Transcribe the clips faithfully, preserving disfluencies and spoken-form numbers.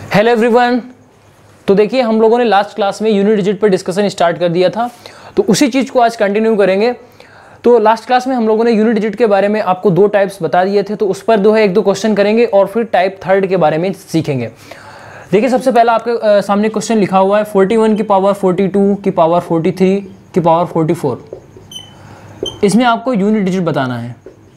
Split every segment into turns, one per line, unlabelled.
Hello everyone. तो देखिए हम लोगों ने लास्ट क्लास में यूनिट डिजिट पर डिस्कशन स्टार्ट कर दिया था, तो उसी चीज़ को आज कंटिन्यू करेंगे। तो लास्ट क्लास में हम लोगों ने यूनिट डिजिट के बारे में आपको दो टाइप्स बता दिए थे, तो उस पर दो है एक दो क्वेश्चन करेंगे और फिर टाइप थर्ड के बारे में सीखेंगे। देखिए सबसे पहला आपके सामने क्वेश्चन लिखा हुआ है फोर्टी वन की पावर फोर्टी टू की पावर फोर्टी थ्री की पावर फोर्टी फोर। इसमें आपको यूनिट डिजिट बताना है।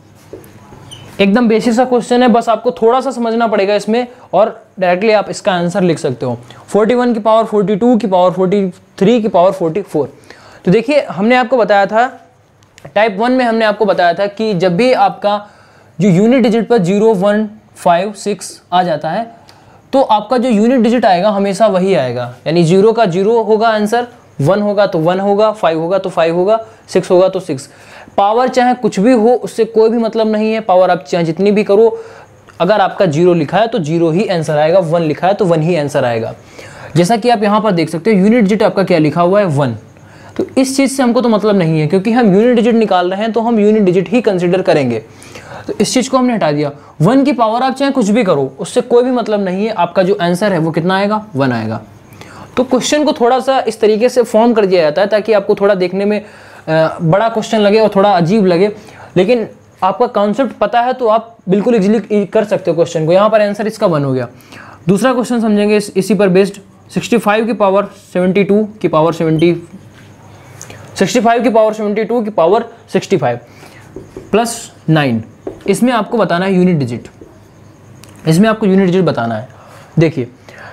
एकदम बेसिक सा क्वेश्चन है, बस आपको थोड़ा सा समझना पड़ेगा इसमें और डायरेक्टली आप इसका आंसर लिख सकते हो। फोर्टी वन की पावर फोर्टी टू की पावर फोर्टी थ्री की पावर फोर्टी फोर। तो देखिए हमने आपको बताया था टाइप वन में, हमने आपको बताया था कि जब भी आपका जो यूनिट डिजिट पर जीरो वन फाइव सिक्स आ जाता है तो आपका जो यूनिट डिजिट आएगा हमेशा वही आएगा, यानी जीरो का जीरो होगा आंसर, वन होगा तो वन होगा, फाइव होगा तो फाइव होगा, सिक्स होगा तो सिक्स। पावर चाहे कुछ भी हो उससे कोई भी मतलब नहीं है, पावर आप चाहे जितनी भी करो, अगर आपका जीरो लिखा है तो जीरो ही आंसर आएगा, वन लिखा है तो वन ही आंसर आएगा। जैसा कि आप यहाँ पर देख सकते हो यूनिट डिजिट आपका क्या लिखा हुआ है वन। तो इस चीज़ से हमको तो मतलब नहीं है, क्योंकि हम यूनिट डिजिट निकाल रहे हैं तो हम यूनिट डिजिट ही कंसिडर करेंगे। तो इस चीज़ को हमने हटा दिया। वन की पावर आप चाहे कुछ भी करो उससे कोई भी मतलब नहीं है, आपका जो आंसर है वो कितना आएगा, वन आएगा। तो क्वेश्चन को थोड़ा सा इस तरीके से फॉर्म कर दिया जाता है ताकि आपको थोड़ा देखने में बड़ा क्वेश्चन लगे और थोड़ा अजीब लगे, लेकिन आपका कॉन्सेप्ट पता है तो आप बिल्कुल इजीली कर सकते हो क्वेश्चन को। यहाँ पर आंसर इसका वन हो गया। दूसरा क्वेश्चन समझेंगे इस, इसी पर बेस्ड। सिक्सटी फाइव की पावर सेवेंटी टू की पावर सेवेंटी सिक्सटी फाइव की पावर सेवेंटी टू की power sixty five plus nine. इसमें आपको बताना है यूनिट डिजिट, इसमें आपको यूनिट डिजिट बताना है। देखिए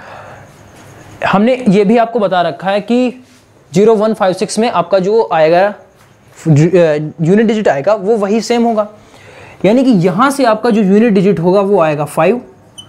हमने ये भी आपको बता रखा है कि जीरो वन फाइव सिक्स में आपका जो आएगा यूनिट डिजिट आएगा वो वही सेम होगा, यानी कि यहाँ से आपका जो यूनिट डिजिट होगा वो आएगा फाइव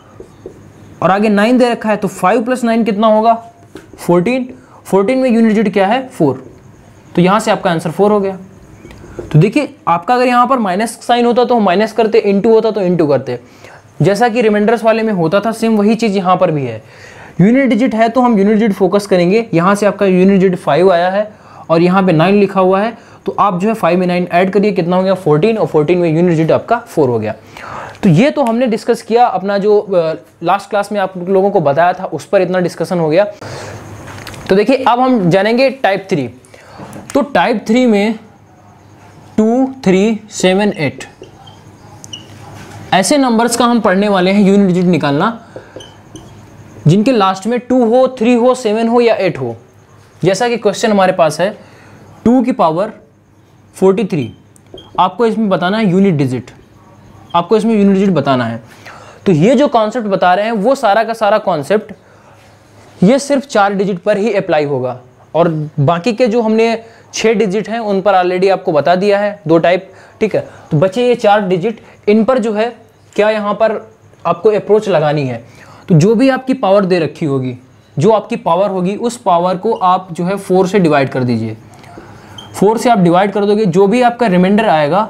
और आगे नाइन दे रखा है तो फाइव प्लस नाइन कितना होगा, फोर्टीन। फोर्टीन में यूनिट डिजिट क्या है, फोर, तो यहाँ से आपका आंसर फोर हो गया। तो देखिए आपका अगर यहाँ पर माइनस साइन होता तो हम माइनस करते, इंटू होता तो इंटू करते, जैसा कि रिमाइंडर्स वाले में होता था, सेम वही चीज़ यहाँ पर भी है। यूनिट डिजिट है तो हम यूनिट डिजिट फोकस करेंगे। यहाँ से आपका यूनिट डिजिट फाइव आया है और यहाँ पे नाइन लिखा हुआ है, तो आप जो है फाइव में नाइन ऐड करिए, कितना हो गया, फोर्टीन, और फोर्टीन में यूनिट डिजिट आपका फोर हो गया। तो ये तो हमने डिस्कस किया अपना जो लास्ट क्लास में आप लोगों को बताया था उस पर इतना डिस्कशन हो गया। तो देखिए अब हम जानेंगे टाइप थ्री। तो टाइप थ्री में टू थ्री सेवन एट ऐसे नंबर्स का हम पढ़ने वाले हैं यूनिट डिजिट निकालना, जिनके लास्ट में टू हो, थ्री हो, सेवन हो या एट हो। जैसा कि क्वेश्चन हमारे पास है टू की पावर फोर्टी थ्री, आपको इसमें बताना है यूनिट डिजिट, आपको इसमें यूनिट डिजिट बताना है। तो ये जो कॉन्सेप्ट बता रहे हैं वो सारा का सारा कॉन्सेप्ट ये सिर्फ चार डिजिट पर ही अप्लाई होगा, और बाकी के जो हमने छः डिजिट हैं उन पर ऑलरेडी आपको बता दिया है, दो टाइप, ठीक है। तो बचे ये चार डिजिट, इन पर जो है क्या यहाँ पर आपको अप्रोच लगानी है। तो जो भी आपकी पावर दे रखी होगी, जो आपकी पावर होगी उस पावर को आप जो है फोर से डिवाइड कर दीजिए। फोर से आप डिवाइड कर दोगे, जो भी आपका रिमाइंडर आएगा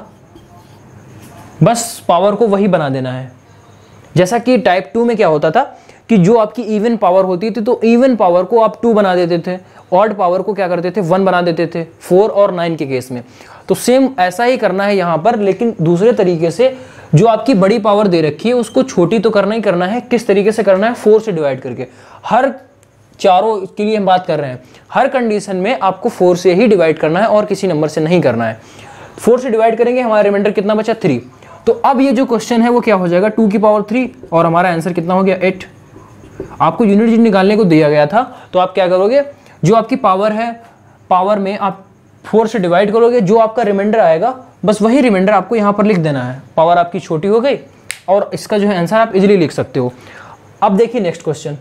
बस पावर को वही बना देना है। जैसा कि टाइप टू में क्या होता था कि जो आपकी इवन पावर होती थी तो इवन पावर को आप टू बना देते थे, ऑड पावर को क्या करते थे, वन बना देते थे, फोर और नाइन के केस में। तो सेम ऐसा ही करना है यहाँ पर, लेकिन दूसरे तरीके से। जो आपकी बड़ी पावर दे रखी है उसको छोटी तो करना ही करना है। किस तरीके से करना है, फोर से डिवाइड करके। हर चारों के लिए हम बात कर रहे हैं, हर कंडीशन में आपको फोर से ही डिवाइड करना है और किसी नंबर से नहीं करना है। फोर से डिवाइड करेंगे, हमारा रिमाइंडर कितना बचा, थ्री। तो अब ये जो क्वेश्चन है वो क्या हो जाएगा, टू की पावर थ्री और हमारा आंसर कितना हो गया, एट। आपको यूनिट डिजिट निकालने को दिया गया था, तो आप क्या करोगे, जो आपकी पावर है पावर में आप फोर से डिवाइड करोगे, जो आपका रिमाइंडर आएगा बस वही रिमाइंडर आपको यहाँ पर लिख देना है। पावर आपकी छोटी हो गई और इसका जो है आंसर आप इजीली लिख सकते हो। अब देखिए नेक्स्ट क्वेश्चन।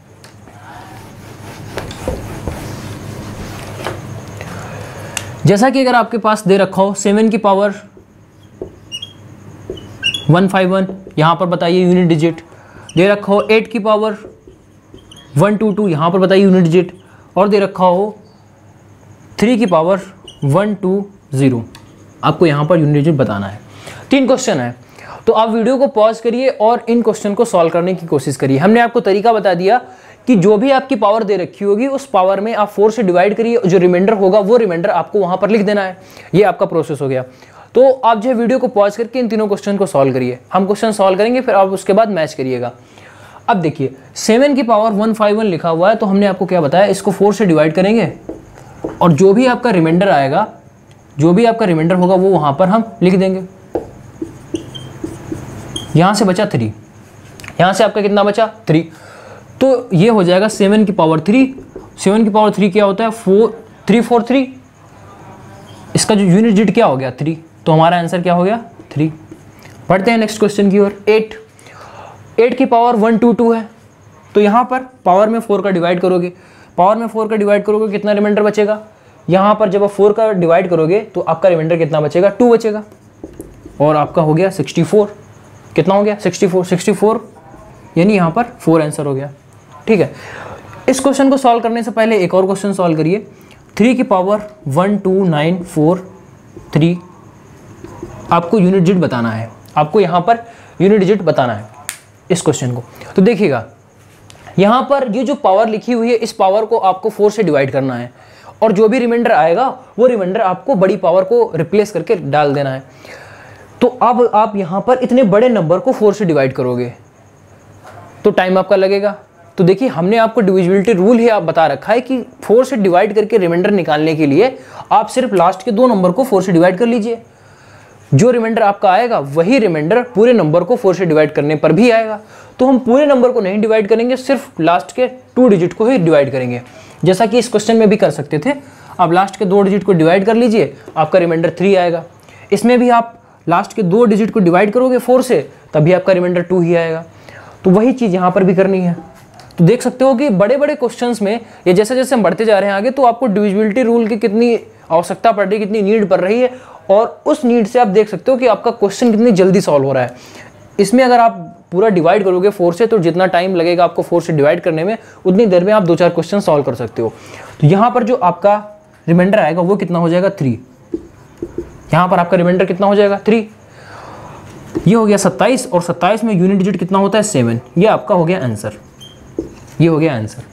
जैसा कि अगर आपके पास दे रखा हो सेवन की पावर वन फाइव वन, यहाँ पर बताइए यूनिट डिजिट। दे रखा हो एट की पावर वन टू टू, यहाँ पर बताइए यूनिट डिजिट। और दे रखा हो थ्री की पावर वन टू ज़ीरो, आपको यहाँ पर यूनिट डिजिट बताना है। तीन क्वेश्चन है, तो आप वीडियो को पॉज करिए और इन क्वेश्चन को सॉल्व करने की कोशिश करिए। हमने आपको तरीका बता दिया कि जो भी आपकी पावर दे रखी होगी उस पावर में आप फोर से डिवाइड करिए, जो रिमाइंडर होगा वो रिमाइंडर आपको वहाँ पर लिख देना है। ये आपका प्रोसेस हो गया। तो आप जो है वीडियो को पॉज करके इन तीनों क्वेश्चन को सॉल्व करिए। हम क्वेश्चन सॉल्व करेंगे, फिर आप उसके बाद मैच करिएगा। अब देखिए सेवन की पावर वन फाइव वन लिखा हुआ है, तो हमने आपको क्या बताया, इसको फोर से डिवाइड करेंगे और जो भी आपका रिमाइंडर आएगा, जो भी आपका रिमाइंडर होगा वो वहां पर हम लिख देंगे। यहां से बचा थ्री, यहां से आपका कितना बचा थ्री, तो ये हो जाएगा सेवन की पावर थ्री। सेवन की पावर थ्री क्या होता है, फोर थ्री फोर थ्री, इसका जो यूनिट डिजिट क्या हो गया थ्री, तो हमारा आंसर क्या हो गया थ्री। बढ़ते हैं नेक्स्ट क्वेश्चन की ओर। एट, एट की पावर वन टू टू है, तो यहाँ पर पावर में फोर का डिवाइड करोगे, पावर में फोर का डिवाइड करोगे कितना रिमाइंडर बचेगा, यहाँ पर जब आप फोर का डिवाइड करोगे तो आपका रिमाइंडर कितना बचेगा, टू बचेगा, और आपका हो गया सिक्सटी फोर। कितना हो गया सिक्सटी फोर, सिक्सटी फोर यानी यहाँ पर फोर आंसर हो गया। ठीक है, इस क्वेश्चन को सॉल्व करने से पहले एक और क्वेश्चन सॉल्व करिए। थ्री की power one two nine four three, आपको यूनिट डिजिट बताना है, आपको यहाँ पर यूनिट डिजिट बताना है इस क्वेश्चन को। तो देखिएगा यहाँ पर ये जो पावर लिखी हुई है, इस पावर को आपको फोर से डिवाइड करना है और जो भी रिमाइंडर आएगा वो रिमाइंडर आपको बड़ी पावर को रिप्लेस करके डाल देना है। तो अब आप यहाँ पर इतने बड़े नंबर को फोर से डिवाइड करोगे तो टाइम आपका लगेगा। तो देखिए हमने आपको डिविजिबिलिटी रूल ही आप बता रखा है कि फोर से डिवाइड करके रिमाइंडर निकालने के लिए आप सिर्फ लास्ट के दो नंबर को फोर से डिवाइड कर लीजिए। जो रिमाइंडर आपका आएगा वही रिमाइंडर पूरे नंबर को फोर से डिवाइड करने पर भी आएगा। तो हम पूरे नंबर को नहीं डिवाइड करेंगे, सिर्फ लास्ट के टू डिजिट को ही डिवाइड करेंगे, जैसा कि इस क्वेश्चन में भी कर सकते थे। आप लास्ट के दो डिजिट को डिवाइड कर लीजिए, आपका रिमाइंडर थ्री आएगा। इसमें भी आप लास्ट के दो डिजिट को डिवाइड करोगे फोर से, तभी आपका रिमाइंडर टू ही आएगा। तो वही चीज़ यहाँ पर भी करनी है। तो देख सकते हो कि बड़े बड़े क्वेश्चंस में ये जैसे जैसे हम बढ़ते जा रहे हैं आगे, तो आपको डिविजिबिलिटी रूल की कितनी आवश्यकता पड़ रही है, कितनी नीड पड़ रही है, और उस नीड से आप देख सकते हो कि आपका क्वेश्चन कितनी जल्दी सॉल्व हो रहा है। इसमें अगर आप पूरा डिवाइड करोगे फोर से, तो जितना टाइम लगेगा आपको फोर से डिवाइड करने में, उतनी देर में आप दो चार क्वेश्चन सॉल्व कर सकते हो। तो यहाँ पर जो आपका रिमाइंडर आएगा वो कितना हो जाएगा थ्री। यहाँ पर आपका रिमाइंडर कितना हो जाएगा थ्री। ये हो गया सत्ताईस, और सत्ताईस में यूनिट डिजिट कितना होता है सेवन। ये आपका हो गया आंसर, ये हो गया आंसर।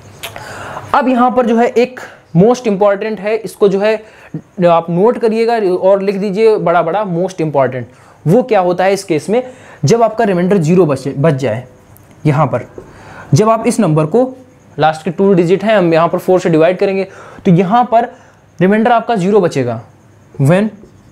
अब यहाँ पर जो है एक मोस्ट इंपॉर्टेंट है, इसको जो है आप नोट करिएगा और लिख दीजिए बड़ा बड़ा मोस्ट इंपॉर्टेंट। वो क्या होता है इस केस में, जब आपका रिमाइंडर जीरो बचे बच जाए, यहाँ पर जब आप इस नंबर को लास्ट के टू डिजिट हैं, हम यहाँ पर फोर से डिवाइड करेंगे, तो यहाँ पर रिमाइंडर आपका जीरो बचेगा। When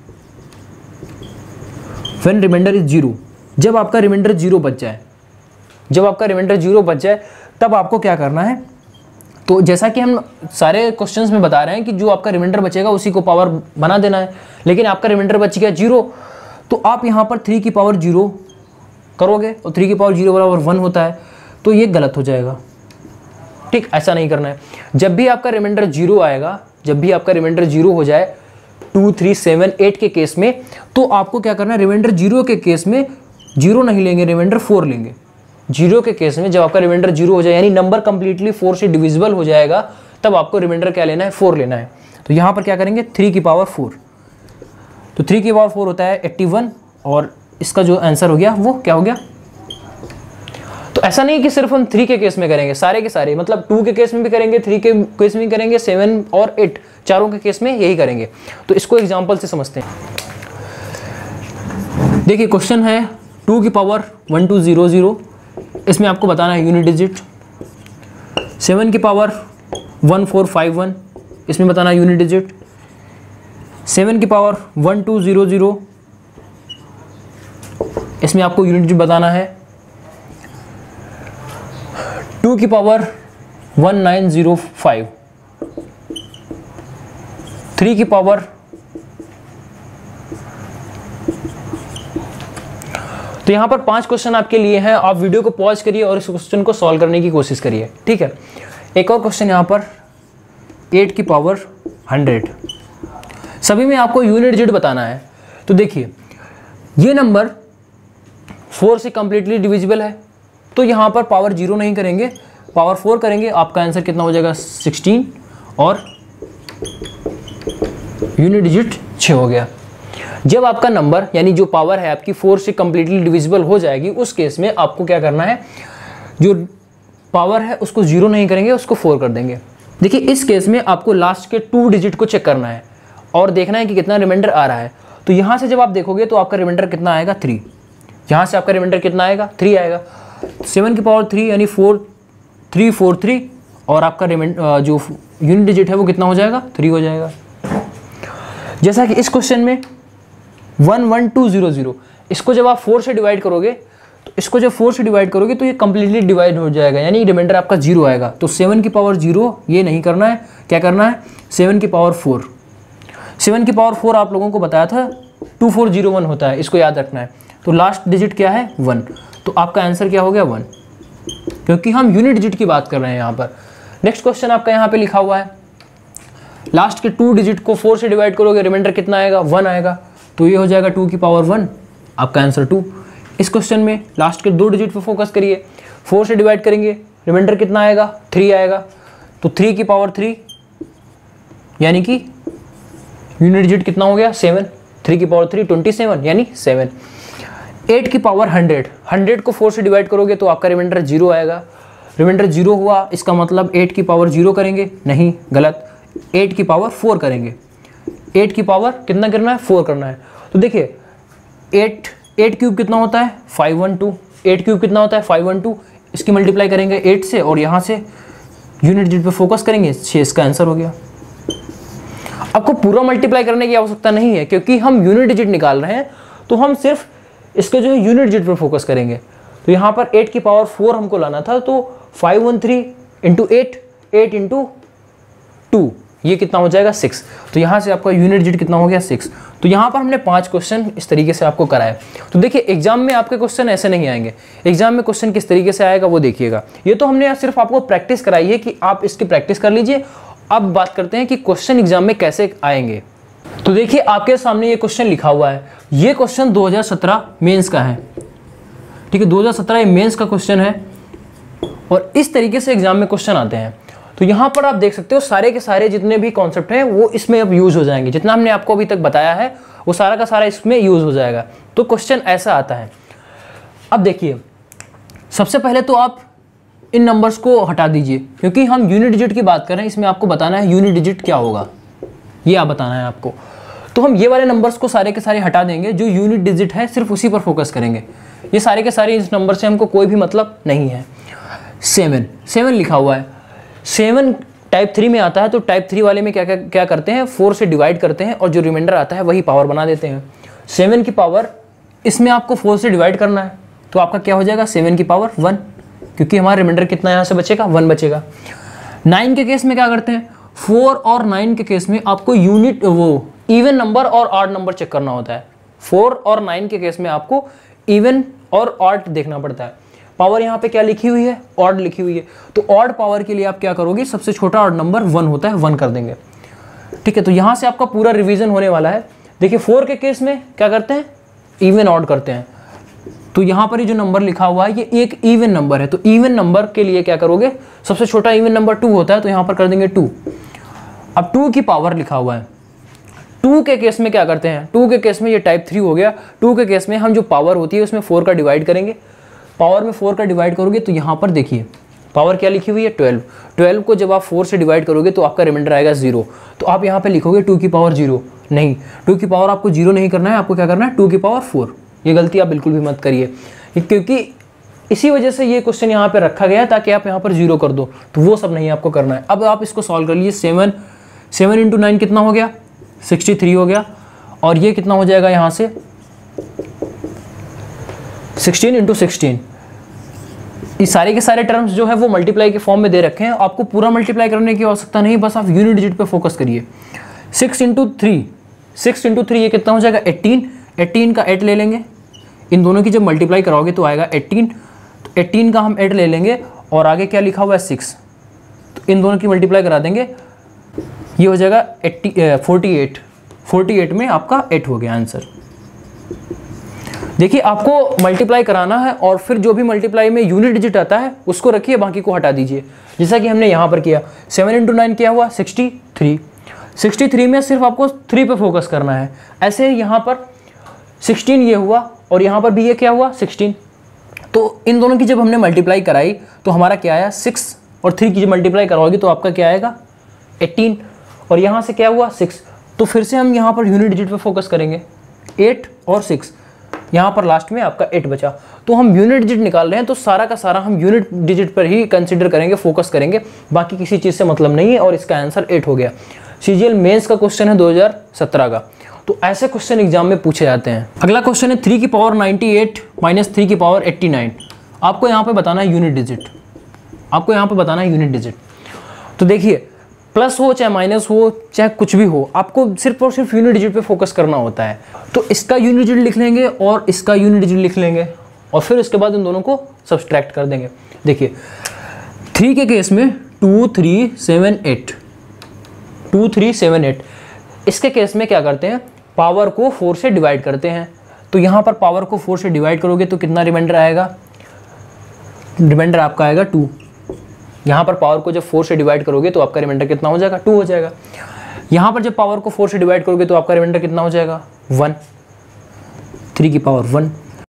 when reminder is zero, जब आपका रिमाइंडर जीरो बच जाए, जब आपका रिमाइंडर जीरो बच जाए तब आपको क्या करना है। तो जैसा कि हम सारे क्वेश्चंस में बता रहे हैं कि जो आपका रिमाइंडर बचेगा उसी को पावर बना देना है, लेकिन आपका रिमाइंडर बच गया जीरो, तो आप यहाँ पर थ्री की पावर जीरो करोगे, और थ्री की पावर जीरो बराबर वन होता है, तो ये गलत हो जाएगा। ठीक, ऐसा नहीं करना है। जब भी आपका रिमाइंडर जीरो आएगा, जब भी आपका रिमाइंडर जीरो हो जाए टू थ्री सेवन एट के केस में, तो आपको क्या करना है, रिमाइंडर जीरो के केस में जीरो नहीं लेंगे, रिमाइंडर फोर लेंगे। जीरो के केस में जब आपका रिमाइंडर जीरो हो जाए, यानी नंबर कंप्लीटली फोर से डिविजिबल हो जाएगा, तब आपको रिमाइंडर क्या लेना है, फोर लेना है। तो यहाँ पर क्या करेंगे, थ्री की पावर फोर, तो थ्री की पावर फोर होता है एट्टी वन, और इसका जो आंसर हो गया वो क्या हो गया। तो ऐसा नहीं कि सिर्फ हम थ्री के केस में करेंगे, सारे के सारे, मतलब टू के केस में भी करेंगे, थ्री के केस में भी करेंगे, सेवन और एट चारों के केस में यही करेंगे। तो इसको एग्जाम्पल से समझते हैं। देखिए क्वेश्चन है टू की power one two zero zero, इसमें आपको बताना है यूनिट डिजिट। सेवन की power one four five one, इसमें बताना है यूनिट डिजिट। सेवन की power one two zero zero, इसमें आपको यूनिट डिजिट बताना है। टू की power one nine zero five, three की पावर तो यहाँ पर पांच क्वेश्चन आपके लिए हैं। आप वीडियो को पॉज करिए और इस क्वेश्चन को सॉल्व करने की कोशिश करिए। ठीक है, एक और क्वेश्चन यहाँ पर एट की पावर हंड्रेड, सभी में आपको यूनिट डिजिट बताना है। तो देखिए ये नंबर फोर से कंप्लीटली डिविजिबल है, तो यहाँ पर पावर जीरो नहीं करेंगे, पावर फोर करेंगे। आपका आंसर कितना हो जाएगा सिक्सटीन, और यूनिट डिजिट छः हो गया। जब आपका नंबर यानी जो पावर है आपकी फोर से कंप्लीटली डिविजिबल हो जाएगी, उस केस में आपको क्या करना है, जो पावर है उसको जीरो नहीं करेंगे, उसको फोर कर देंगे। देखिए इस केस में आपको लास्ट के टू डिजिट को चेक करना है और देखना है कि कितना रिमाइंडर आ रहा है। तो यहाँ से जब आप देखोगे तो आपका रिमाइंडर कितना आएगा, थ्री। यहाँ से आपका रिमाइंडर कितना आएगा, थ्री आएगा। सेवन की पावर थ्री यानी फोर थ्री फोर थ्री और आपका रिमेंड जो यूनिट डिजिट है वो कितना हो जाएगा, थ्री हो जाएगा। जैसा कि इस क्वेश्चन में one one two zero zero, इसको जब आप फोर से डिवाइड करोगे तो इसको जब फोर से डिवाइड करोगे तो ये कंप्लीटली डिवाइड हो जाएगा, यानी रिमाइंडर आपका जीरो आएगा। तो सेवन की पावर जीरो ये नहीं करना है, क्या करना है, सेवन की पावर फोर। सेवन की पावर फोर आप लोगों को बताया था टू फोर जीरो वन होता है, इसको याद रखना है। तो लास्ट डिजिट क्या है, वन। तो आपका आंसर क्या हो गया, वन, क्योंकि हम यूनिट डिजिट की बात कर रहे हैं यहाँ पर। नेक्स्ट क्वेश्चन आपका यहाँ पे लिखा हुआ है, लास्ट के टू डिजिट को फोर से डिवाइड करोगे, रिमाइंडर कितना आएगा, वन आएगा। तो ये हो जाएगा टू की पावर वन, आपका आंसर टू। इस क्वेश्चन में लास्ट के दो डिजिट पे फोकस करिए, फोर से डिवाइड करेंगे, रिमाइंडर कितना आएगा, थ्री आएगा। तो थ्री की पावर थ्री यानी कि यूनिट डिजिट कितना हो गया, सेवन। थ्री की पावर थ्री ट्वेंटी सेवन यानी सेवन। एट की पावर हंड्रेड, हंड्रेड को फोर से डिवाइड करोगे तो आपका रिमाइंडर जीरो आएगा। रिमाइंडर जीरो हुआ, इसका मतलब एट की पावर जीरो करेंगे, नहीं, गलत, एट की पावर फोर करेंगे। एट की पावर कितना करना है, फोर करना है। तो देखिए एट एट क्यूब कितना होता है, five one two. Eight cube कितना होता है, फाइव वन टू। इसकी मल्टीप्लाई करेंगे एट से और यहाँ से यूनिट डिजिट पे फोकस करेंगे, छः, इसका आंसर हो गया। आपको पूरा मल्टीप्लाई करने की आवश्यकता नहीं है, क्योंकि हम यूनिट डिजिट निकाल रहे हैं तो हम सिर्फ इसके जो है यूनिट डिजिट पे फोकस करेंगे। तो यहाँ पर एट की पावर फोर हमको लाना था, तो five one three into eight, eight into two, ये कितना हो जाएगा, सिक्स। तो यहाँ से आपका यूनिट डिजिट कितना हो गया, सिक्स। तो यहाँ पर हमने पांच क्वेश्चन इस तरीके से आपको कराए। तो देखिए एग्जाम में आपके क्वेश्चन ऐसे नहीं आएंगे, एग्जाम में क्वेश्चन किस तरीके से आएगा वो देखिएगा। ये तो हमने सिर्फ आपको प्रैक्टिस कराई है कि आप इसकी प्रैक्टिस कर लीजिए। अब बात करते हैं कि क्वेश्चन एग्जाम में कैसे आएंगे। तो देखिए आपके सामने ये क्वेश्चन लिखा हुआ है, ये क्वेश्चन दो हज़ार सत्रह मेंस का है, ठीक है, दो हज़ार सत्रह ये मेंस का क्वेश्चन है और इस तरीके से एग्जाम में क्वेश्चन आते हैं। तो यहाँ पर आप देख सकते हो सारे के सारे जितने भी कॉन्सेप्ट हैं वो इसमें अब यूज हो जाएंगे, जितना हमने आपको अभी तक बताया है वो सारा का सारा इसमें यूज हो जाएगा। तो क्वेश्चन ऐसा आता है। अब देखिए सबसे पहले तो आप इन नंबर्स को हटा दीजिए, क्योंकि हम यूनिट डिजिट की बात कर रहे हैं, इसमें आपको बताना है यूनिट डिजिट क्या होगा, ये आप बताना है आपको। तो हम ये वाले नंबर्स को सारे के सारे हटा देंगे, जो यूनिट डिजिट है सिर्फ उसी पर फोकस करेंगे। ये सारे के सारे इस नंबर से हमको कोई भी मतलब नहीं है। सेवन, सेवन लिखा हुआ है, सेवन टाइप थ्री में आता है। तो टाइप थ्री वाले में क्या क्या क्या करते हैं, फोर से डिवाइड करते हैं और जो रिमाइंडर आता है वही पावर बना देते हैं। सेवन की पावर इसमें आपको फोर से डिवाइड करना है, तो आपका क्या हो जाएगा, सेवन की पावर वन, क्योंकि हमारा रिमाइंडर कितना यहाँ से बचेगा, वन बचेगा। नाइन के केस में क्या करते हैं, फोर और नाइन के केस में आपको यूनिट वो इवन नंबर और ऑड नंबर चेक करना होता है। फोर और नाइन के केस में आपको इवन और ऑड देखना पड़ता है। पावर यहाँ पे क्या लिखी हुई है, ऑड लिखी हुई है। तो ऑड पावर के लिए आप क्या करोगे, सबसे छोटा ऑड नंबर वन होता है, वन कर देंगे, ठीक है। तो यहाँ से आपका पूरा रिवीजन होने वाला है। देखिए फोर के केस में क्या करते हैं, इवन ऑड करते हैं। तो यहाँ पर ये जो नंबर लिखा हुआ है ये एक इवन नंबर है, तो इवन नंबर के लिए क्या करोगे, सबसे छोटा इवन नंबर टू होता है, तो यहाँ पर कर देंगे टू। अब टू की पावर लिखा हुआ है, टू के केस में क्या करते हैं, टू के केस में ये टाइप थ्री हो गया। टू के केस में हम जो पावर होती है उसमें फोर का डिवाइड करेंगे, पावर में फोर का डिवाइड करोगे तो यहाँ पर देखिए पावर क्या लिखी हुई है, ट्वेल्व। ट्वेल्व को जब आप फोर से डिवाइड करोगे तो आपका रिमाइंडर आएगा जीरो। तो आप यहाँ पे लिखोगे टू की पावर जीरो, नहीं, टू की पावर आपको जीरो नहीं करना है, आपको क्या करना है, टू की पावर फोर। ये गलती आप बिल्कुल भी मत करिए, क्योंकि इसी वजह से ये क्वेश्चन यहाँ पे रखा गया है ताकि आप यहाँ पर जीरो कर दो, तो वो सब नहीं आपको करना है। अब आप इसको सॉल्व कर लीजिए। सेवन सेवन इंटू नाइन कितना हो गया, सिक्सटी थ्री हो गया, और ये कितना हो जाएगा यहाँ से, सिक्सटीन इंटू सिक्सटीन। ये सारे के सारे टर्म्स जो है वो मल्टीप्लाई के फॉर्म में दे रखे हैं, आपको पूरा मल्टीप्लाई करने की आवश्यकता नहीं, बस आप यूनिट डिजिट पे फोकस करिए। Six into three, six into three ये कितना हो जाएगा, एट्टीन। एट्टीन का एट ले लेंगे, इन दोनों की जब मल्टीप्लाई कराओगे तो आएगा एट्टीन। तो एट्टीन का हम एट ले लेंगे और आगे क्या लिखा हुआ है, सिक्स। तो इन दोनों की मल्टीप्लाई करा देंगे, ये हो जाएगा eighty forty eight. Forty eight में आपका एट हो गया आंसर। देखिए आपको मल्टीप्लाई कराना है और फिर जो भी मल्टीप्लाई में यूनिट डिजिट आता है उसको रखिए, बाकी को हटा दीजिए, जैसा कि हमने यहाँ पर किया। सेवन इंटू नाइन क्या हुआ, सिक्सटी थ्री। सिक्सटी थ्री में सिर्फ आपको थ्री पे फोकस करना है। ऐसे यहाँ पर सिक्सटीन ये हुआ और यहाँ पर भी ये क्या हुआ, सिक्सटीन। तो इन दोनों की जब हमने मल्टीप्लाई कराई तो हमारा क्या आया, सिक्स, और थ्री की जब मल्टीप्लाई कराओगी तो आपका क्या आएगा, एट्टीन, और यहाँ से क्या हुआ, सिक्स। तो फिर से हम यहाँ पर यूनिट डिजिट पे फोकस करेंगे, एट और सिक्स, यहाँ पर लास्ट में आपका एट बचा। तो हम यूनिट डिजिट निकाल रहे हैं तो सारा का सारा हम यूनिट डिजिट पर ही कंसिडर करेंगे, फोकस करेंगे, बाकी किसी चीज़ से मतलब नहीं है। और इसका आंसर एट हो गया। सीजीएल मेंस का क्वेश्चन है दो हज़ार सत्रह का। तो ऐसे क्वेश्चन एग्जाम में पूछे जाते हैं। अगला क्वेश्चन है थ्री की power ninety eight minus three की पावर एट्टी नाइन। आपको यहाँ पे बताना है यूनिट डिजिट, आपको यहाँ पे बताना है यूनिट डिजिट। तो देखिए प्लस हो चाहे माइनस हो चाहे कुछ भी हो, आपको सिर्फ और सिर्फ यूनिट डिजिट पे फोकस करना होता है। तो इसका यूनिट डिजिट लिख लेंगे और इसका यूनिट डिजिट लिख लेंगे और फिर उसके बाद इन दोनों को सब्सट्रैक्ट कर देंगे। देखिए थ्री के केस में two three seven eight, two three seven eight. इसके केस में क्या करते हैं, पावर को फोर से डिवाइड करते हैं। तो यहाँ पर पावर को फोर से डिवाइड करोगे तो कितना रिमाइंडर आएगा, रिमाइंडर आपका आएगा टू। यहाँ पर पावर को जब फोर से डिवाइड करोगे तो आपका रिमाइंडर कितना हो जाएगा, टू हो जाएगा। यहाँ पर जब पावर को फोर से डिवाइड करोगे तो आपका रिमाइंडर कितना हो जाएगा, वन। थ्री की पावर वन।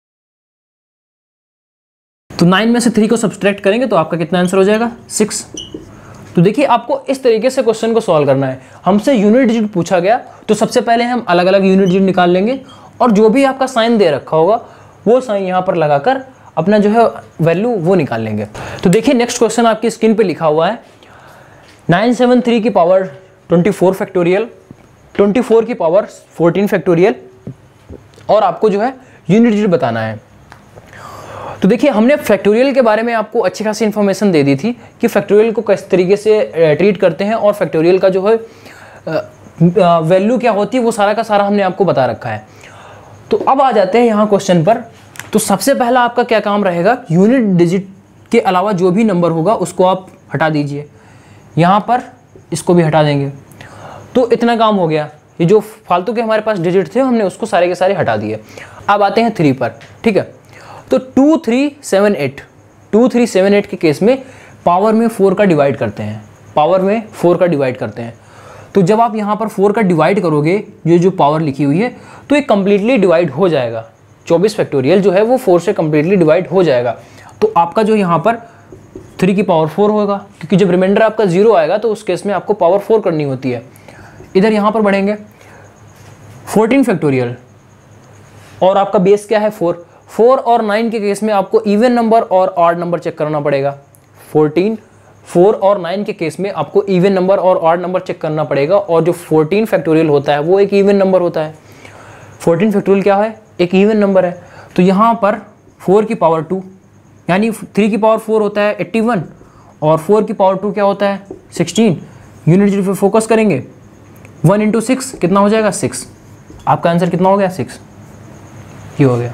तो नाइन में से थ्री को सब्सट्रैक्ट करेंगे तो आपका कितना आंसर हो जाएगा, सिक्स। तो देखिए आपको इस तरीके से क्वेश्चन को सॉल्व करना है। हमसे यूनिट डिजिट पूछा गया तो सबसे पहले हम अलग अलग यूनिट डिजिट निकाल लेंगे और जो भी आपका साइन दे रखा होगा वो साइन यहाँ पर लगाकर अपना जो है वैल्यू वो निकाल लेंगे। तो देखिए नेक्स्ट क्वेश्चन आपकी स्क्रीन पे लिखा हुआ है नाइन सेवन थ्री की power twenty four factorial, twenty four की पावर फोर्टीन फैक्टोरियल और आपको जो है यूनिट डिजिट बताना है। तो देखिए हमने फैक्टोरियल के बारे में आपको अच्छी खासी इन्फॉर्मेशन दे दी थी कि फैक्टोरियल को किस तरीके से ट्रीट करते हैं और फैक्टोरियल का जो है वैल्यू क्या होती है वो सारा का सारा हमने आपको बता रखा है। तो अब आ जाते हैं यहाँ क्वेश्चन पर। तो सबसे पहला आपका क्या काम रहेगा, यूनिट डिजिट के अलावा जो भी नंबर होगा उसको आप हटा दीजिए। यहाँ पर इसको भी हटा देंगे तो इतना काम हो गया। ये जो फालतू के हमारे पास डिजिट थे हमने उसको सारे के सारे हटा दिए। अब आते हैं थ्री पर, ठीक है। तो two three seven eight, two three seven eight के केस में पावर में फोर का डिवाइड करते हैं, पावर में फोर का डिवाइड करते हैं। तो जब आप यहाँ पर फोर का डिवाइड करोगे ये जो पावर लिखी हुई है तो ये कम्प्लीटली डिवाइड हो जाएगा। चौबीस फैक्टोरियल जो है वो फोर से कम्प्लीटली डिवाइड हो जाएगा। तो आपका जो यहाँ पर थ्री की पावर फोर होगा, क्योंकि जब रिमाइंडर आपका जीरो आएगा तो उस केस में आपको पावर फोर करनी होती है। इधर यहाँ पर बढ़ेंगे फोर्टीन फैक्टोरियल और आपका बेस क्या है फोर। फोर और नाइन के केस में आपको इवन नंबर और ऑड नंबर चेक करना पड़ेगा। फोर्टीन, फोर और नाइन के केस में आपको इवन नंबर और ऑड नंबर चेक करना पड़ेगा। और जो फोर्टीन फैक्टोरियल होता है वो एक इवन नंबर होता है। फोर्टीन फैक्टोरियल क्या है, एक इवन नंबर है। तो यहाँ पर फोर की पावर टू, यानी थ्री की पावर फोर होता है एट्टी वन और फोर की पावर टू क्या होता है सिक्सटीन। यूनिट डिजिट पे फोकस करेंगे, वन इंटू सिक्स कितना हो जाएगा, सिक्स। आपका आंसर कितना हो गया, सिक्स। ये हो गया।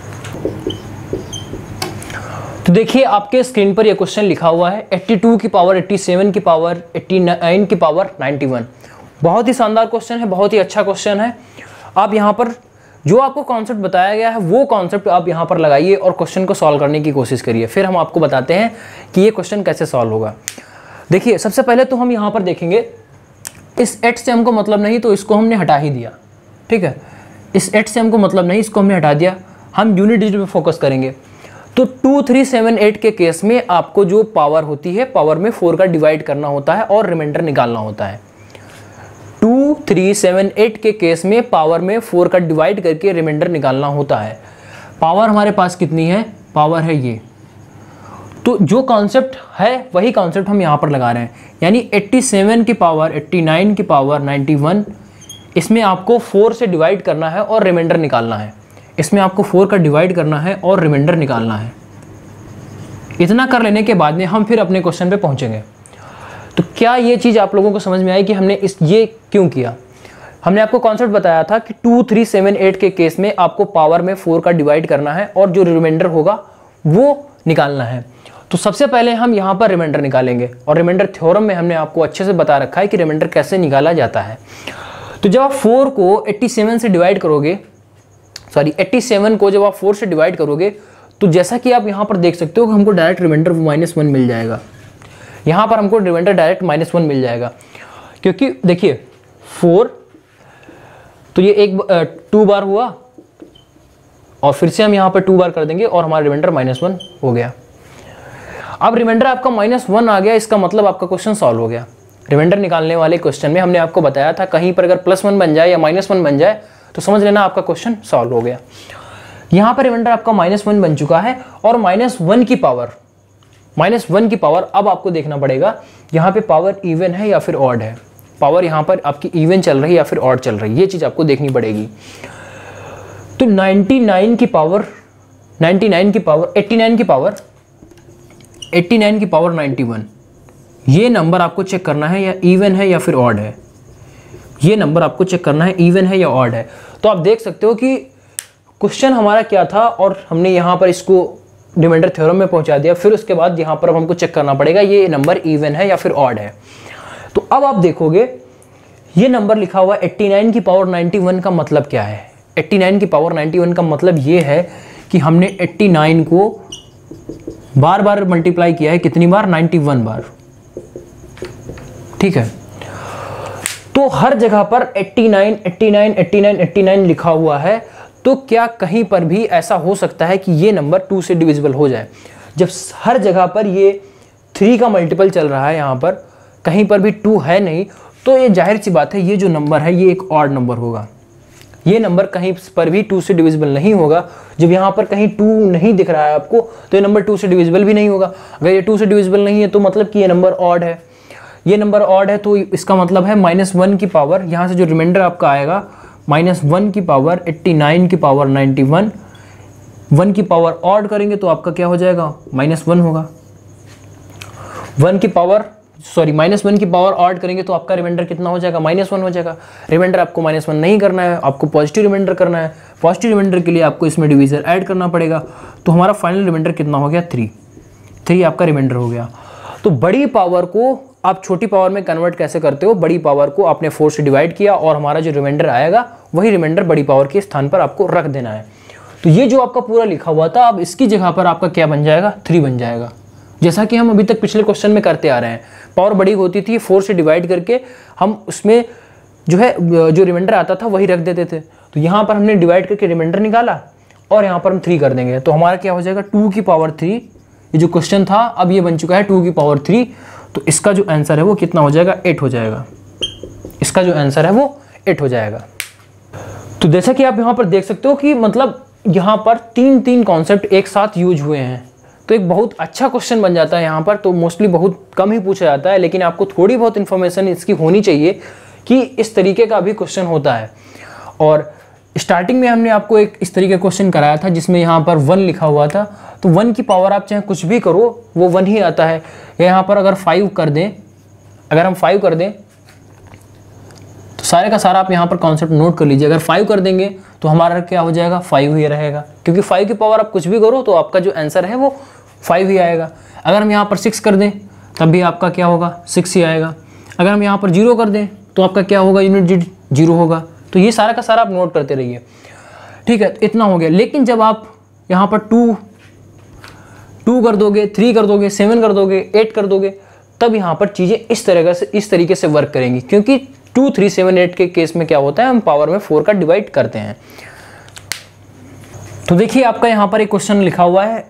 तो देखिए आपके स्क्रीन पर ये क्वेश्चन लिखा हुआ है एट्टी टू की पावर एट्टी सेवन की पावर एट्टी नाइन की पावर नाइन्टी वन। बहुत ही शानदार क्वेश्चन है, बहुत ही अच्छा क्वेश्चन है। आप यहाँ पर जो आपको कॉन्सेप्ट बताया गया है वो कॉन्सेप्ट आप यहाँ पर लगाइए और क्वेश्चन को सॉल्व करने की कोशिश करिए। फिर हम आपको बताते हैं कि ये क्वेश्चन कैसे सॉल्व होगा। देखिए सबसे पहले तो हम यहाँ पर देखेंगे इस एट से हमको मतलब नहीं तो इसको हमने हटा ही दिया, ठीक है। इस एट से हमको मतलब नहीं, इसको हमने हटा दिया। हम यूनिट डिजिट पे फोकस करेंगे। तो टू थ्री सेवन एट के केस में आपको जो पावर होती है पावर में फोर का डिवाइड करना होता है और रिमाइंडर निकालना होता है। टू थ्री सेवन एट के केस में पावर में फोर का डिवाइड करके रिमाइंडर निकालना होता है। पावर हमारे पास कितनी है, पावर है ये। तो जो कॉन्सेप्ट है वही कॉन्सेप्ट हम यहाँ पर लगा रहे हैं, यानी एट्टी सेवन की पावर एट्टी नाइन की पावर नाइन्टी वन, इसमें आपको फोर से डिवाइड करना है और रिमाइंडर निकालना है। इसमें आपको फोर का डिवाइड करना है और रिमाइंडर निकालना है। इतना कर लेने के बाद में हम फिर अपने क्वेश्चन पे पहुंचेंगे। तो क्या ये चीज़ आप लोगों को समझ में आई कि हमने इस ये क्यों किया। हमने आपको कॉन्सेप्ट बताया था कि टू थ्री सेवन एट के केस में आपको पावर में फोर का डिवाइड करना है और जो रिमाइंडर होगा वो निकालना है। तो सबसे पहले हम यहाँ पर रिमाइंडर निकालेंगे और रिमाइंडर थ्योरम में हमने आपको अच्छे से बता रखा है कि रिमाइंडर कैसे निकाला जाता है। तो जब आप फोर को एट्टी सेवन से डिवाइड करोगे, सॉरी एट्टी सेवन को जब आप फोर से डिवाइड करोगे तो जैसा कि आप यहाँ पर देख सकते हो कि हमको डायरेक्ट रिमाइंडर माइनस वन मिल जाएगा। यहाँ पर हमको रिमाइंडर डायरेक्ट माइनस वन मिल जाएगा, क्योंकि देखिए फोर तो ये एक टू बार हुआ और फिर से हम यहाँ पर टू बार कर देंगे और हमारा रिमाइंडर माइनस वन हो गया। अब रिमाइंडर आपका माइनस वन आ गया, इसका मतलब आपका क्वेश्चन सॉल्व हो गया। रिमाइंडर निकालने वाले क्वेश्चन में हमने आपको बताया था कहीं पर अगर प्लस वन बन जाए या माइनस वन बन जाए तो समझ लेना आपका क्वेश्चन सॉल्व हो गया। यहाँ पर रिमाइंडर आपका माइनस वन बन चुका है और माइनस वन की पावर माइनस वन की पावर अब आपको देखना पड़ेगा यहाँ पे पावर इवन है या फिर ऑड है। पावर यहाँ पर आपकी इवन चल रही है या फिर ऑड चल रही है, ये चीज़ आपको देखनी पड़ेगी। तो निन्यानवे की पावर निन्यानवे की पावर नवासी की पावर नवासी की पावर इक्यानवे, ये नंबर आपको चेक करना है या इवन है या फिर ऑड है। ये नंबर आपको चेक करना है इवन है या ऑड है। तो आप देख सकते हो कि क्वेश्चन हमारा क्या था और हमने यहाँ पर इसको रिमाइंडर थ्योरम में पहुंचा दिया। फिर उसके बाद यहाँ पर अब हमको चेक करना पड़ेगा ये नंबर इवन है या फिर ऑड है। तो अब आप देखोगे ये नंबर लिखा हुआ नवासी की पावर इक्यानवे का मतलब क्या है। नवासी की पावर इक्यानवे का मतलब ये है कि हमने नवासी को बार बार मल्टीप्लाई किया है, कितनी बार, इक्यानवे बार। ठीक है, तो हर जगह पर नवासी, नवासी, नवासी, नवासी लिखा हुआ है। तो क्या कहीं पर भी ऐसा हो सकता है कि ये नंबर टू से डिविजिबल हो जाए? जब हर जगह पर ये थ्री का मल्टीपल चल रहा है, यहाँ पर कहीं पर भी टू है नहीं, तो ये जाहिर सी बात है ये जो नंबर है ये एक ऑड नंबर होगा। ये नंबर कहीं पर भी टू से डिविजिबल नहीं होगा। जब यहाँ पर कहीं टू नहीं दिख रहा है आपको तो ये नंबर टू से डिविजिबल भी नहीं होगा। अगर ये टू से डिविजिबल नहीं है तो मतलब कि ये नंबर ऑड है। ये नंबर ऑड है तो इसका मतलब है माइनस वन की पावर, यहाँ से जो रिमाइंडर आपका आएगा माइनस वन की पावर नवासी की पावर इक्यानवे, वन की पावर ऑड करेंगे तो आपका क्या हो जाएगा, माइनस वन होगा। वन की पावर सॉरी माइनस वन की पावर ऑड करेंगे तो आपका रिमाइंडर कितना हो जाएगा, माइनस वन हो जाएगा। रिमाइंडर आपको माइनस वन नहीं करना है, आपको पॉजिटिव रिमाइंडर करना है। पॉजिटिव रिमाइंडर के लिए आपको इसमें डिवीजर ऐड करना पड़ेगा। तो हमारा फाइनल रिमाइंडर कितना हो गया, थ्री। थ्री आपका रिमाइंडर हो गया। तो बड़ी पावर को आप छोटी पावर में कन्वर्ट कैसे करते हो, बड़ी पावर को आपने फोर से डिवाइड किया और हमारा जो रिमाइंडर आएगा वही रिमाइंडर बड़ी पावर के स्थान पर आपको रख देना है। तो ये जो आपका पूरा लिखा हुआ था अब इसकी जगह पर आपका क्या बन जाएगा, थ्री बन जाएगा। जैसा कि हम अभी तक पिछले क्वेश्चन में करते आ रहे हैं, पावर बड़ी होती थी, फोर से डिवाइड करके हम उसमें जो है जो रिमाइंडर आता था वही रख देते थे। तो यहाँ पर हमने डिवाइड करके रिमाइंडर निकाला और यहाँ पर हम थ्री कर देंगे तो हमारा क्या हो जाएगा, टू की पावर थ्री। ये जो क्वेश्चन था अब ये बन चुका है टू की पावर थ्री। तो इसका जो आंसर है वो कितना हो जाएगा, एट हो जाएगा। इसका जो आंसर है वो एट हो जाएगा। तो जैसा कि आप यहाँ पर देख सकते हो कि मतलब यहाँ पर तीन तीन कॉन्सेप्ट एक साथ यूज हुए हैं। तो एक बहुत अच्छा क्वेश्चन बन जाता है यहाँ पर। तो मोस्टली बहुत कम ही पूछा जाता है, लेकिन आपको थोड़ी बहुत इन्फॉर्मेशन इसकी होनी चाहिए कि इस तरीके का भी क्वेश्चन होता है। और स्टार्टिंग में हमने आपको एक इस तरीके का क्वेश्चन कराया था जिसमें यहाँ पर वन लिखा हुआ था। तो वन की पावर आप चाहे कुछ भी करो वो वन ही आता है। यहाँ पर अगर फाइव कर दें, अगर हम फाइव कर दें तो सारे का सारा आप यहाँ पर कॉन्सेप्ट नोट कर लीजिए। अगर फाइव कर देंगे तो हमारा क्या हो जाएगा, फाइव ही रहेगा, क्योंकि फाइव की पावर आप कुछ भी करो तो आपका जो आंसर है वो फाइव ही आएगा। अगर हम यहाँ पर सिक्स कर दें तब भी आपका क्या होगा, सिक्स ही आएगा। अगर हम यहाँ पर जीरो कर दें तो आपका क्या होगा, यूनिट डिजिट जीरो होगा। तो ये सारा का सारा आप नोट करते रहिए, ठीक है। तो इतना हो गया। लेकिन जब आप यहाँ पर टू टू कर दोगे, थ्री कर दोगे, सेवन कर दोगे, एट कर दोगे, तब यहाँ पर चीज़ें इस तरह से इस तरीके से वर्क करेंगी। क्योंकि टू थ्री सेवन एट के केस में क्या होता है, हम पावर में फोर का डिवाइड करते हैं। तो देखिए आपका यहाँ पर एक क्वेश्चन लिखा हुआ है।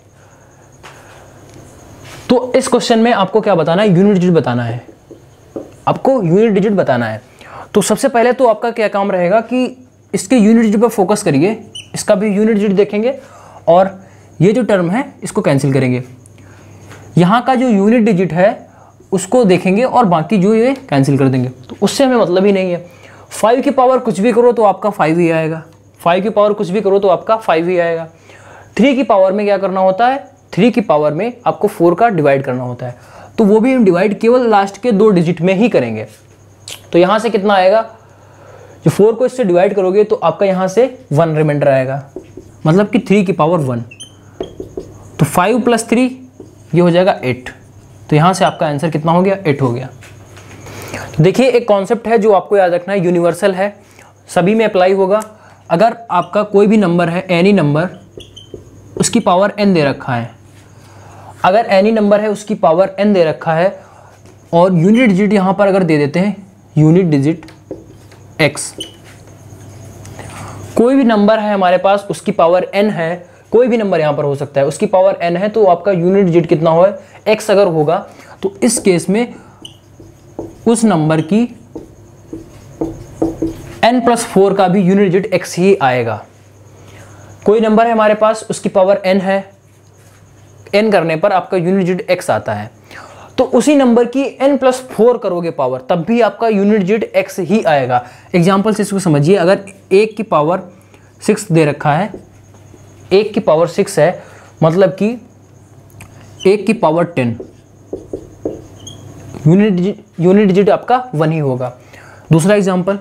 तो इस क्वेश्चन में आपको क्या बताना है, यूनिट डिजिट बताना है। आपको यूनिट डिजिट बताना है। तो सबसे पहले तो आपका क्या काम रहेगा कि इसके यूनिट डिजिट पर फोकस करिए, इसका भी यूनिट डिजिट देखेंगे और ये जो टर्म है इसको कैंसिल करेंगे। यहाँ का जो यूनिट डिजिट है उसको देखेंगे और बाकी जो ये कैंसिल कर देंगे। तो उससे हमें मतलब ही नहीं है। फाइव की पावर कुछ भी करो तो आपका फाइव ही आएगा। फाइव की पावर कुछ भी करो तो आपका फाइव ही आएगा। थ्री की पावर में क्या करना होता है, थ्री की पावर में आपको फोर का डिवाइड करना होता है। तो वो भी हम डिवाइड केवल लास्ट के दो डिजिट में ही करेंगे। तो यहाँ से कितना आएगा, जो फोर को इससे डिवाइड करोगे तो आपका यहाँ से वन रिमाइंडर आएगा, मतलब कि थ्री की पावर वन। तो फाइव प्लस थ्री ये हो जाएगा एट। तो यहाँ से आपका आंसर कितना हो गया, एट हो गया। तो देखिए एक कॉन्सेप्ट है जो आपको याद रखना है, यूनिवर्सल है, सभी में अप्लाई होगा। अगर आपका कोई भी नंबर है, एनी नंबर, उसकी पावर एन दे रखा है, अगर एनी नंबर है उसकी पावर एन दे रखा है और यूनिट डिजिट यहाँ पर अगर दे देते हैं यूनिट डिजिट एक्स, कोई भी नंबर है हमारे पास उसकी पावर एन है, कोई भी नंबर यहाँ पर हो सकता है, उसकी पावर एन है, तो आपका यूनिट डिजिट कितना हो, एक्स अगर होगा तो इस केस में उस नंबर की एन प्लस फोर का भी यूनिट डिजिट एक्स ही आएगा। कोई नंबर है हमारे पास, उसकी पावर n है, n करने पर आपका यूनिट डिजिट x आता है, तो उसी नंबर की n प्लस फोर करोगे पावर, तब भी आपका यूनिट डिजिट x ही आएगा। एग्जाम्पल से इसको समझिए, अगर एक की पावर सिक्स दे रखा है, एक की पावर सिक्स है, मतलब कि एक की power ten, unit unit digit आपका वन ही होगा। दूसरा एग्जाम्पल,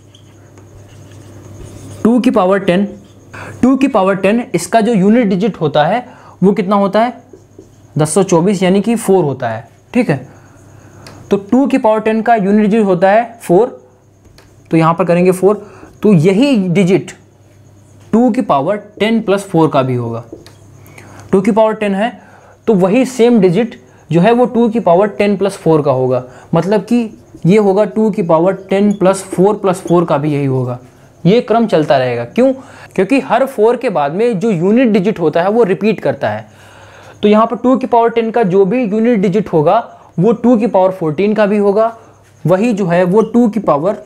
टू की पावर टेन, टू की पावर टेन, इसका जो यूनिट डिजिट होता है वो कितना होता है, दस सौ चौबीस, यानी कि फोर होता है, ठीक है। तो टू की पावर टेन का यूनिट डिजिट होता है फोर, तो यहां पर करेंगे फोर, तो यही डिजिट टू की पावर टेन प्लस फोर का भी होगा। टू की पावर टेन है तो वही सेम डिजिट जो है वो टू की पावर टेन प्लस फोर का होगा, मतलब कि ये होगा टू की power ten plus four plus four का भी यही होगा। ये क्रम चलता रहेगा, क्यों? क्योंकि हर फोर के बाद में जो यूनिट डिजिट होता है वो रिपीट करता है। तो यहाँ पर टू की पावर टेन का जो भी यूनिट डिजिट होगा वो टू की पावर फोर्टीन का भी होगा, वही जो है वो टू की पावर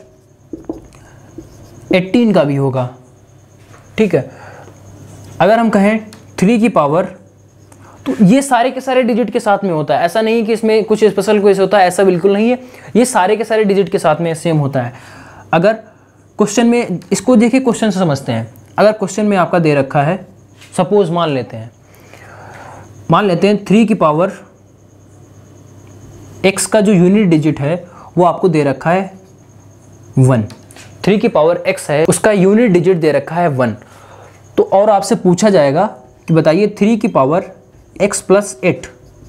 एटीन का भी होगा, ठीक है। अगर हम कहें थ्री की पावर, तो ये सारे के सारे डिजिट के साथ में होता है, ऐसा नहीं कि इसमें कुछ स्पेशल कोई होता है, ऐसा बिल्कुल नहीं है, ये सारे के सारे डिजिट के साथ में सेम होता है। अगर क्वेश्चन में, इसको देखिए क्वेश्चन से समझते हैं, अगर क्वेश्चन में आपका दे रखा है, सपोज मान लेते हैं मान लेते हैं थ्री की पावर एक्स का जो यूनिट डिजिट है वो आपको दे रखा है वन, थ्री की पावर एक्स है, उसका यूनिट डिजिट दे रखा है वन। तो और आपसे पूछा जाएगा कि बताइए थ्री की power x plus eight,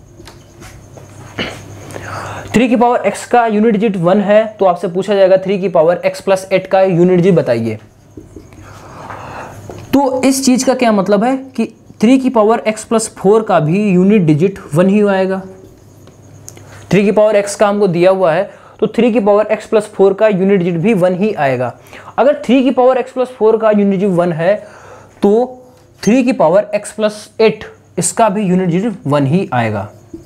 three की पावर एक्स का यूनिट डिजिट वन है, तो आपसे पूछा जाएगा थ्री की पावर एक्स प्लस एट का यूनिट डिजिट बताइए। तो इस चीज का क्या मतलब है कि थ्री की पावर एक्स प्लस फोर का भी यूनिट डिजिट वन ही आएगा। थ्री की पावर एक्स का हमको दिया हुआ है, तो थ्री की पावर एक्स प्लस फोर का यूनिट डिजिट भी वन ही आएगा। अगर थ्री की पावर एक्स प्लस फोर का यूनिट डिजिट वन है, तो थ्री की पावर एक्स प्लस एट, इसका भी यूनिट डिजिट वन ही आएगा।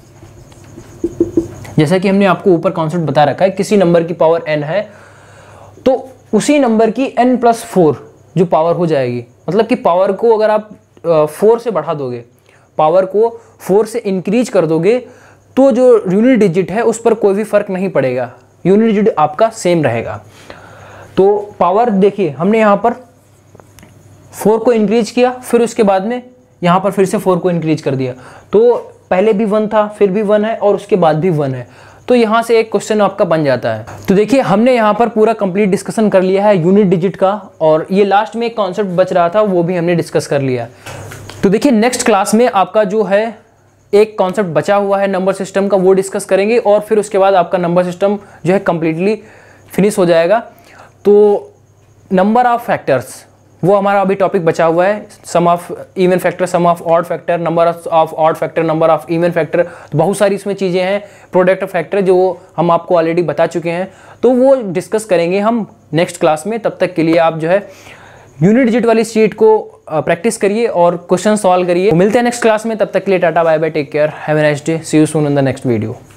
जैसा कि हमने आपको ऊपर कॉन्सेप्ट बता रखा है, किसी नंबर की पावर n है तो उसी नंबर की n प्लस फोर जो पावर हो जाएगी, मतलब कि पावर को अगर आप फोर से बढ़ा दोगे, पावर को फोर से इंक्रीज कर दोगे, तो जो यूनिट डिजिट है उस पर कोई भी फर्क नहीं पड़ेगा, यूनिट डिजिट आपका सेम रहेगा। तो पावर देखिए, हमने यहाँ पर फोर को इंक्रीज किया, फिर उसके बाद में यहाँ पर फिर से फोर को इंक्रीज कर दिया, तो पहले भी वन था, फिर भी वन है, और उसके बाद भी वन है, तो यहाँ से एक क्वेश्चन आपका बन जाता है। तो देखिए हमने यहाँ पर पूरा कंप्लीट डिस्कशन कर लिया है यूनिट डिजिट का, और ये लास्ट में एक कॉन्सेप्ट बच रहा था वो भी हमने डिस्कस कर लिया। तो देखिए नेक्स्ट क्लास में आपका जो है एक कॉन्सेप्ट बचा हुआ है नंबर सिस्टम का, वो डिस्कस करेंगे, और फिर उसके बाद आपका नंबर सिस्टम जो है कम्प्लीटली फिनिश हो जाएगा। तो नंबर ऑफ फैक्टर्स, वो हमारा अभी टॉपिक बचा हुआ है, sum of even factor, sum of odd factor, number of odd factor, number of even factor, तो बहुत सारी इसमें चीज़ें हैं, प्रोडक्ट फैक्टर जो हम आपको ऑलरेडी बता चुके हैं, तो वो डिस्कस करेंगे हम नेक्स्ट क्लास में। तब तक के लिए आप जो है यूनिट डिजिट वाली शीट को प्रैक्टिस करिए और क्वेश्चन सॉल्व करिए। मिलते हैं नेक्स्ट क्लास में, तब तक के लिए tata bye bye, take care, have a nice day, see you soon in the next video.